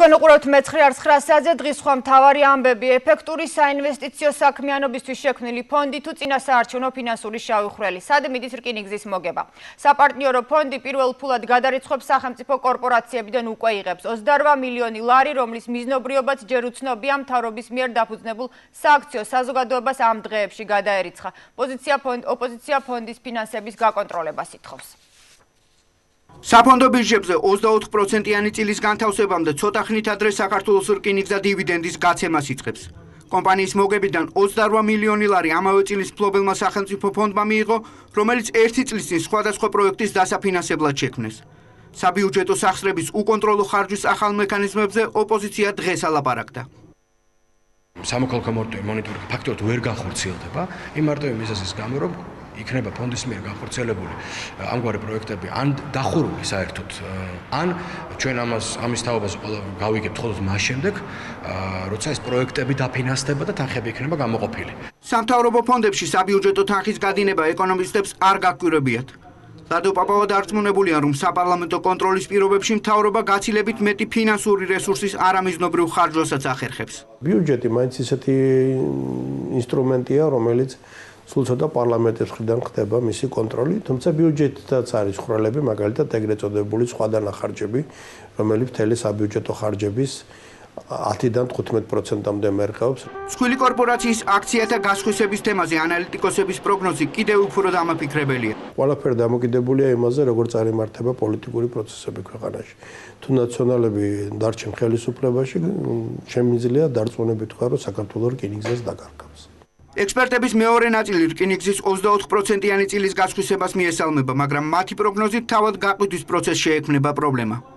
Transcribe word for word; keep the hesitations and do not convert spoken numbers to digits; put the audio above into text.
თქვენ უყურებთ მეცხრე არც ცხრასაზე დღის სხვა მთავარი ამბები ეფექტური საინვესტიციო საქმიანობისთვის შექმნილი ფონდი თუ წინასაარჩევნო ფინანსური შავი ხვრელი სად მიდის რკინიგზის მოგება საპარტნიორო ფონდი პირველ ფულად გადარიცხვებს სახელმწიფო კორპორაციებიდან უკვე იღებს ოცდაორ მილიონი ლარი რომლის მიზნობრიობაც ჯერ უცნობია მთავრობის მიერ დაფუძნებულ სააქციო საზოგადოებას ამ დღეებში გადაერიცხა პოზიცია ფონდ ოპოზიცია ფონდის ფინანსების გაკონტროლებას ითხოვს საფონდო ბირჟებზე ოცდაოთხ პროცენტიანი წილის განთავსებამდე ცოტა ხნით ადრე საქართველოს რკინიგზა დივიდენდის გაცემას იწყებს. კომპანიის მოგებიდან ოცდაორ მილიონი ლარი ამავე წლის მფლობელმა სახელმწიფო ფონდმა მიიღო, რომელიც ერთი წლის წინ სხვადასხვა პროექტის დასაფინანსებლად შექმნეს. საბიუჯეტო სახსრების უკონტროლო ხარჯვის ახალ მექანიზმებზე ოპოზიცია დღეს ალაპარაკდა. სამოქალაქო მონიტორინგი ფაქტობრივად ვერ განხორციელდება, იმ მარტივი მიზეზის გამო, რომ იქნება ფონდის მიერ განხორციელებული ამგვარი პროექტები ან დახურული საერთოდ ან ჩვენ ამას ამის თაობას გავიგებთ მხოლოდ მას შემდეგ როცა ეს პროექტები დაფინანსდება და თანხები იქნება გამოყოფილი. სამთავრობო ფონდებში საბიუჯეტო თანხის გადინება ეკონომისტებს არ გაგვირებიათ. ლადო პაპავა დარწმუნებულია, რომ საპარლამენტო კონტროლის პირობებში მთავრობა გაცილებით მეტი ფინანსური რესურსის არამიზნობრივ ხარჯვასაც ახერხებს. ბიუჯეტი მაინც ისეთი ინსტრუმენტია, რომელიც სულ ცოტა პარლამენტის მხრიდან ხდება მისი კონტროლი, თუმცა ბიუჯეტითაც არის ხვრელები, მაგალითად ეგრეთ წოდებული სხვა დანახარჯები, რომელიც მთელი საბიუჯეტო ხარჯების ათიდან თხუთმეტ პროცენტამდე მერყეობს. მსხვილი კორპორაციის აქციათა გასხვისების თემაზე ანალიტიკოსების პროგნოზი კიდევ უფრო დამაფიქრებელია. ყველაფერი დამოკიდებულია იმაზე, როგორ წარიმართება პოლიტიკური პროცესები ქვეყანაში. თუ ნაციონალები დარჩენ ხელისუფლებაში, შემიძლია დარწმუნებით ვქვა, რომ საქართველოს რკინიგზას დაკარგავს. ექსპერტების მეორე ნაწილი რკინიგზის ოცდაოთხ პროცენტიანი წილის გასხვისებას მიესალმება, მაგრამ მათი პროგნოზით თავად გაყიდვის პროცესს შეექმნება პრობლემა.